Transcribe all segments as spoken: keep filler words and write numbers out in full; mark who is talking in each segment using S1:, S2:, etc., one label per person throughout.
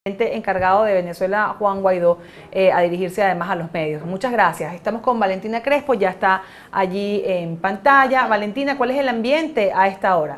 S1: Encargado de Venezuela, Juan Guaidó, eh, a dirigirse además a los medios. Muchas gracias. Estamos con Valentina Crespo, ya está allí en pantalla. Valentina, ¿cuál es el ambiente a esta hora?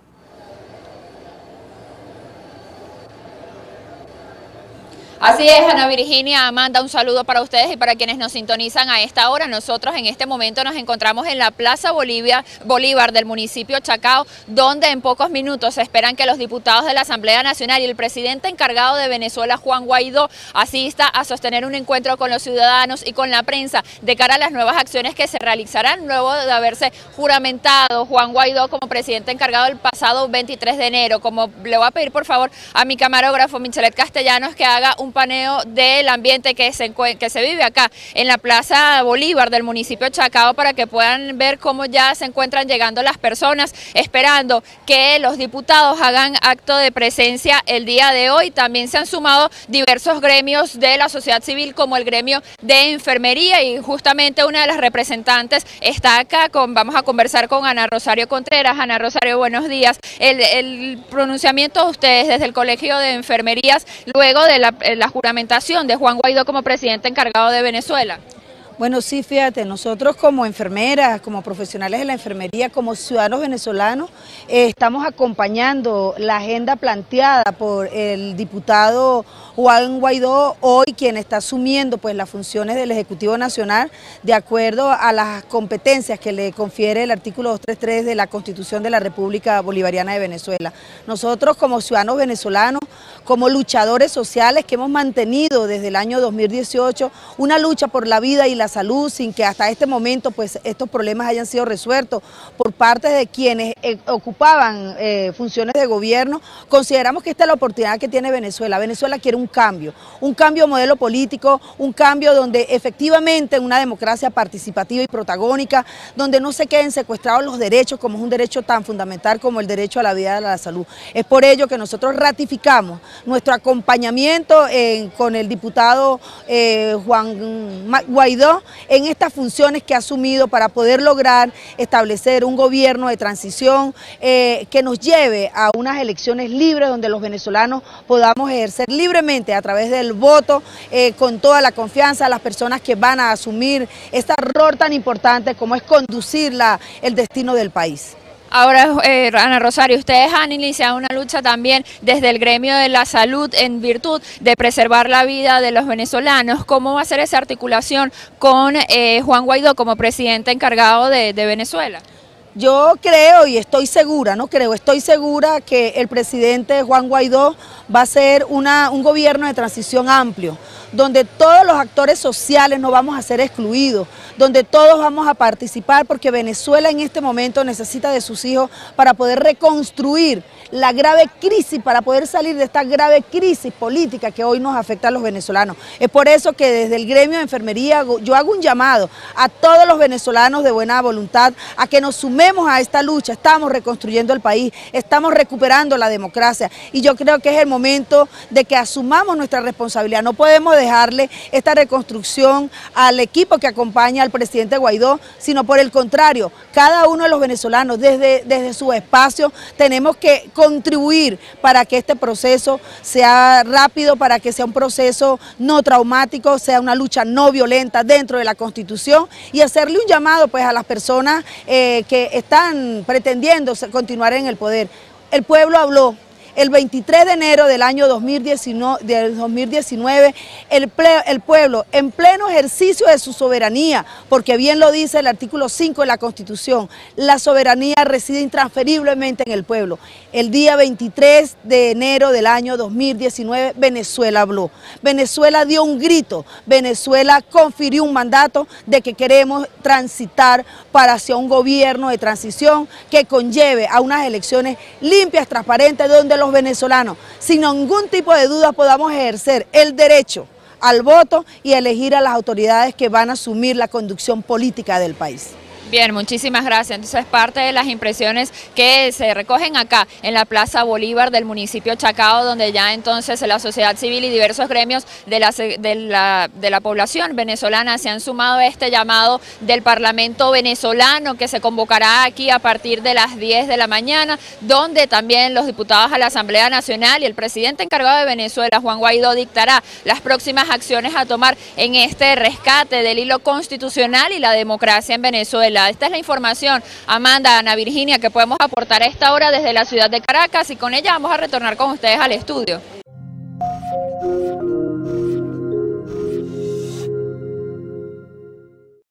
S2: Así es, Ana Virginia, Amanda, un saludo para ustedes y para quienes nos sintonizan a esta hora. Nosotros en este momento nos encontramos en la Plaza Bolivia, Bolívar del municipio Chacao, donde en pocos minutos se esperan que los diputados de la Asamblea Nacional y el presidente encargado de Venezuela, Juan Guaidó, asista a sostener un encuentro con los ciudadanos y con la prensa de cara a las nuevas acciones que se realizarán luego de haberse juramentado Juan Guaidó como presidente encargado el pasado veintitrés de enero. Como le voy a pedir por favor a mi camarógrafo Michelet Castellanos que haga un un paneo del ambiente que se, que se vive acá en la Plaza Bolívar del municipio Chacao para que puedan ver cómo ya se encuentran llegando las personas esperando que los diputados hagan acto de presencia el día de hoy. También se han sumado diversos gremios de la sociedad civil como el gremio de enfermería y justamente una de las representantes está acá. Con, vamos a conversar con Ana Rosario Contreras. Ana Rosario, buenos días. El, el pronunciamiento de ustedes desde el Colegio de Enfermerías luego de la la juramentación de Juan Guaidó como presidente encargado de Venezuela.
S3: Bueno, sí, fíjate, nosotros como enfermeras, como profesionales de la enfermería, como ciudadanos venezolanos, eh, estamos acompañando la agenda planteada por el diputado Juan Guaidó, hoy quien está asumiendo pues las funciones del Ejecutivo Nacional de acuerdo a las competencias que le confiere el artículo doscientos treinta y tres de la Constitución de la República Bolivariana de Venezuela. Nosotros como ciudadanos venezolanos, como luchadores sociales que hemos mantenido desde el año dos mil dieciocho una lucha por la vida y la salud sin que hasta este momento pues estos problemas hayan sido resueltos por parte de quienes eh, ocupaban eh, funciones de gobierno, consideramos que esta es la oportunidad que tiene Venezuela. Venezuela quiere un cambio, un cambio de modelo político, un cambio donde efectivamente en una democracia participativa y protagónica, donde no se queden secuestrados los derechos como es un derecho tan fundamental como el derecho a la vida y a la salud. Es por ello que nosotros ratificamos nuestro acompañamiento eh, con el diputado eh, Juan Guaidó en estas funciones que ha asumido para poder lograr establecer un gobierno de transición eh, que nos lleve a unas elecciones libres donde los venezolanos podamos ejercer libremente a través del voto eh, con toda la confianza a las personas que van a asumir este rol tan importante como es conducir la, el destino del país.
S2: Ahora, eh, Ana Rosario, ustedes han iniciado una lucha también desde el gremio de la salud en virtud de preservar la vida de los venezolanos. ¿Cómo va a ser esa articulación con eh, Juan Guaidó como presidente encargado de, de Venezuela?
S3: Yo creo y estoy segura, no creo, estoy segura que el presidente Juan Guaidó va a ser una, un gobierno de transición amplio, donde todos los actores sociales no vamos a ser excluidos, donde todos vamos a participar porque Venezuela en este momento necesita de sus hijos para poder reconstruir la grave crisis, para poder salir de esta grave crisis política que hoy nos afecta a los venezolanos. Es por eso que desde el gremio de enfermería yo hago un llamado a todos los venezolanos de buena voluntad a que nos sumemos a esta lucha. Estamos reconstruyendo el país, estamos recuperando la democracia y yo creo que es el momento de que asumamos nuestra responsabilidad. No podemos dejarle esta reconstrucción al equipo que acompaña al presidente Guaidó, sino por el contrario, cada uno de los venezolanos desde, desde su espacio tenemos que contribuir para que este proceso sea rápido, para que sea un proceso no traumático, sea una lucha no violenta dentro de la Constitución y hacerle un llamado pues a las personas eh, que están pretendiendo continuar en el poder. El pueblo habló. El veintitrés de enero del año dos mil diecinueve, el, ple, el pueblo, en pleno ejercicio de su soberanía, porque bien lo dice el artículo cinco de la Constitución, la soberanía reside intransferiblemente en el pueblo. El día veintitrés de enero del año dos mil diecinueve, Venezuela habló. Venezuela dio un grito, Venezuela confirió un mandato de que queremos transitar para hacia un gobierno de transición que conlleve a unas elecciones limpias, transparentes, donde los venezolanos, sin ningún tipo de duda, podamos ejercer el derecho al voto y elegir a las autoridades que van a asumir la conducción política del país.
S2: Bien, muchísimas gracias. Entonces, parte de las impresiones que se recogen acá en la Plaza Bolívar del municipio Chacao, donde ya entonces la sociedad civil y diversos gremios de la, de la, de la población venezolana se han sumado a este llamado del Parlamento venezolano que se convocará aquí a partir de las diez de la mañana, donde también los diputados a la Asamblea Nacional y el presidente encargado de Venezuela, Juan Guaidó, dictará las próximas acciones a tomar en este rescate del hilo constitucional y la democracia en Venezuela. Esta es la información, Amanda, Ana Virginia, que podemos aportar a esta hora desde la ciudad de Caracas, y con ella vamos a retornar con ustedes al estudio.